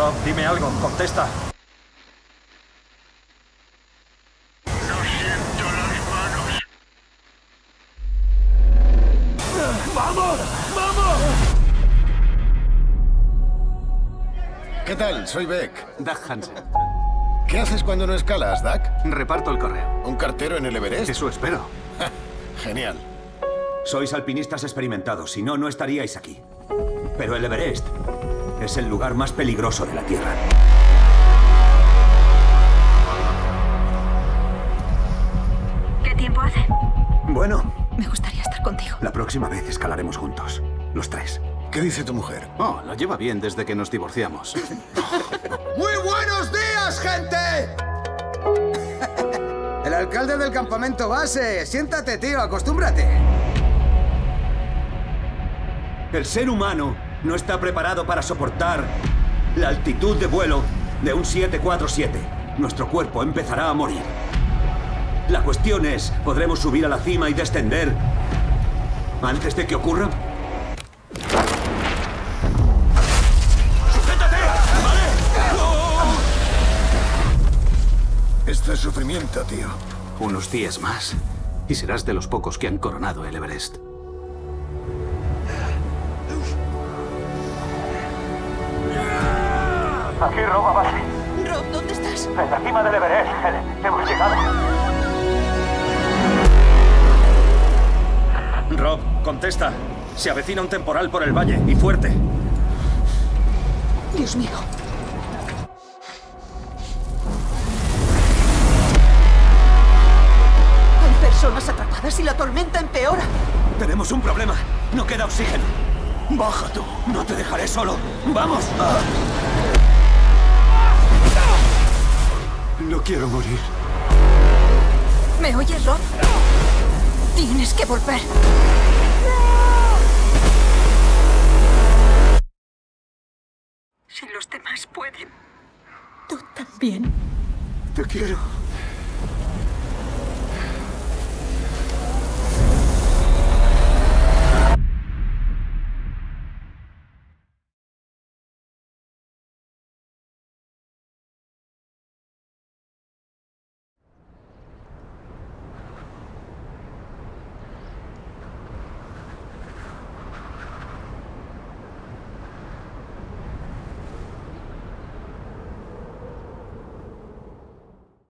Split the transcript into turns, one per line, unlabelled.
Rob, dime algo, contesta.
No siento las manos.
¡Vamos! ¡Vamos!
¿Qué tal? Soy Beck.
Doug Hansen.
¿Qué haces cuando no escalas, Doug?
Reparto el correo.
¿Un cartero en el Everest?
Eso espero.
Genial.
Sois alpinistas experimentados, si no, no estaríais aquí. Pero el Everest es el lugar más peligroso de la Tierra.
¿Qué tiempo hace?
Bueno,
Me gustaría estar contigo.
la próxima vez escalaremos juntos, los tres.
¿Qué dice tu mujer?
Oh, lo lleva bien desde que nos divorciamos.
¡Muy buenos días, gente! El alcalde del campamento base. Siéntate, tío, acostúmbrate.
El ser humano no está preparado para soportar la altitud de vuelo de un 747. Nuestro cuerpo empezará a morir. La cuestión es, ¿podremos subir a la cima y descender antes de que ocurra?
¡Sujétate! ¿Vale?
Esto es sufrimiento, tío.
Unos días más y serás de los pocos que han coronado el Everest.
Aquí Rob base.
Rob, ¿dónde estás?
En la cima del Everest. Hemos llegado. Rob, contesta. Se avecina un temporal por el valle, y fuerte.
Dios mío. Hay personas atrapadas y la tormenta empeora.
Tenemos un problema. No queda oxígeno. Baja tú. No te dejaré solo. ¡Vamos!
No quiero morir.
¿Me oyes, Rob? Tienes que volver. Si los demás pueden, tú también.
Te quiero.